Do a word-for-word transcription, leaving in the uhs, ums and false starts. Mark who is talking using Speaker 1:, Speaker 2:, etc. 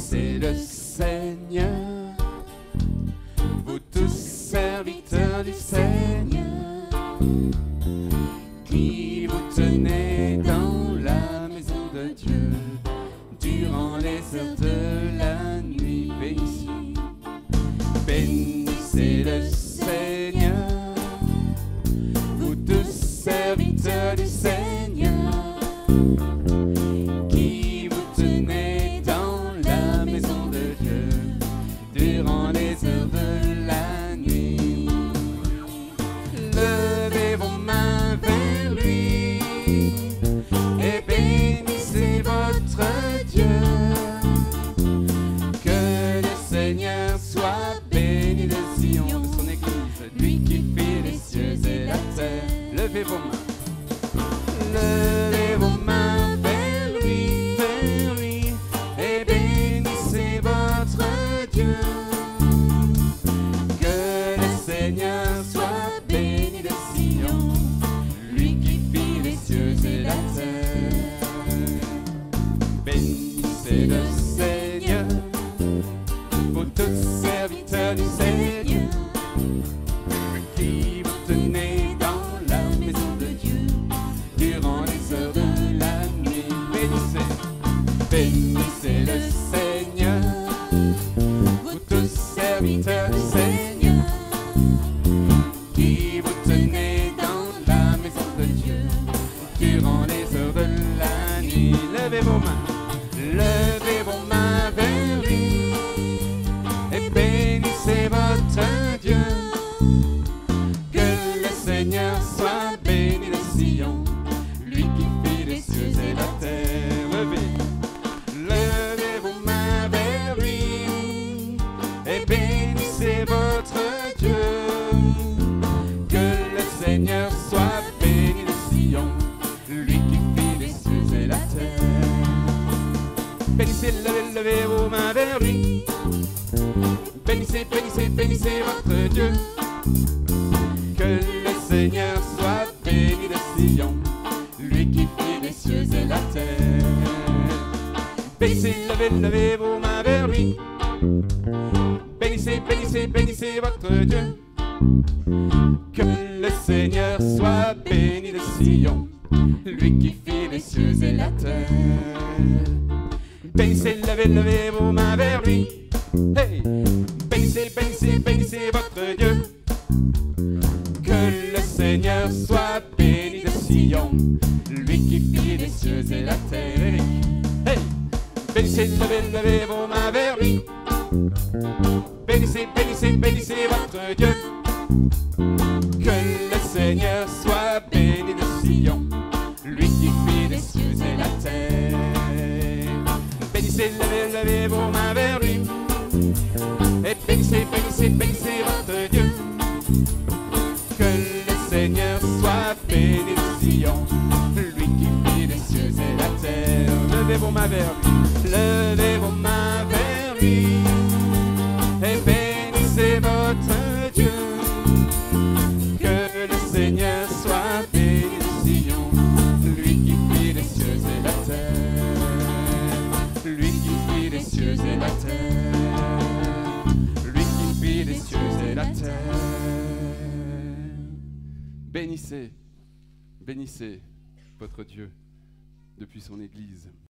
Speaker 1: Bénissez le Seigneur, vous tous serviteurs du Seigneur, qui vous tenez dans la maison de Dieu durant les heures de la nuit. Bénissez, bénissez le Seigneur, vous tous serviteurs du Seigneur, qui vous tenez dans la maison de Dieu durant les heures de la nuit. Levez vos mains vers lui et bénissez votre Dieu. Que le Seigneur soit béni de Sion, de son Église, lui qui fit les cieux et la terre. Levez vos mains, levez vos mains vers lui, vers lui, et bénissez votre Dieu. Que le Seigneur soit béni de Sion, lui qui fit les cieux et la terre. Bénissez le Seigneur, vous tous serviteurs du Seigneur, qui vous tenez dans la maison de Dieu durant les heures de la nuit. Bénissez, bénissez le Seigneur, vous tous serviteurs du Seigneur, qui vous tenez dans la maison de Dieu durant les heures de la nuit. Levez vos mains, levez vos mains vers lui et bénissez votre Dieu. Que le Seigneur soit béni de Sion, lui qui fit les cieux et la terre. Levez, levez vos mains vers lui et bénissez votre Dieu. Que le Seigneur soit béni de Sion, lui qui fit les cieux et la terre. Bénissez, levez, levez vos mains vers lui. Bénissez, bénissez, bénissez votre Dieu. Que le Seigneur soit béni de Sion, lui qui fit les cieux et la terre. Bénissez, levez, levez vos mains vers lui. Bénissez, bénissez, bénissez votre Dieu. Que le Seigneur soit béni de Sion, lui qui fit les cieux et la terre. Bénissez, levez, levez vos mains vers lui. Hey! Bénissez, bénissez, bénissez votre Dieu. Que le Seigneur soit béni de Sion, lui qui fit les cieux et la terre. Hey! Bénissez, levez, levez vos mains vers lui. Bénissez, bénissez, bénissez votre Dieu. Que le Seigneur soit béni de Sion, lui qui fit les cieux et la terre. Bénissez, levez, levez vos mains vers lui. Et bénissez, bénissez, bénissez votre Dieu. Que le Seigneur soit béni de Sion, lui qui fit les cieux et la terre. Levez vos mains vers lui, levez vos mains vers lui, et bénissez votre Dieu. Que le Seigneur soit béni de Sion, lui qui fit les cieux et la terre. Lui qui fit les cieux et la terre. Lui qui fit les cieux et la terre. Bénissez, bénissez votre Dieu depuis son Église.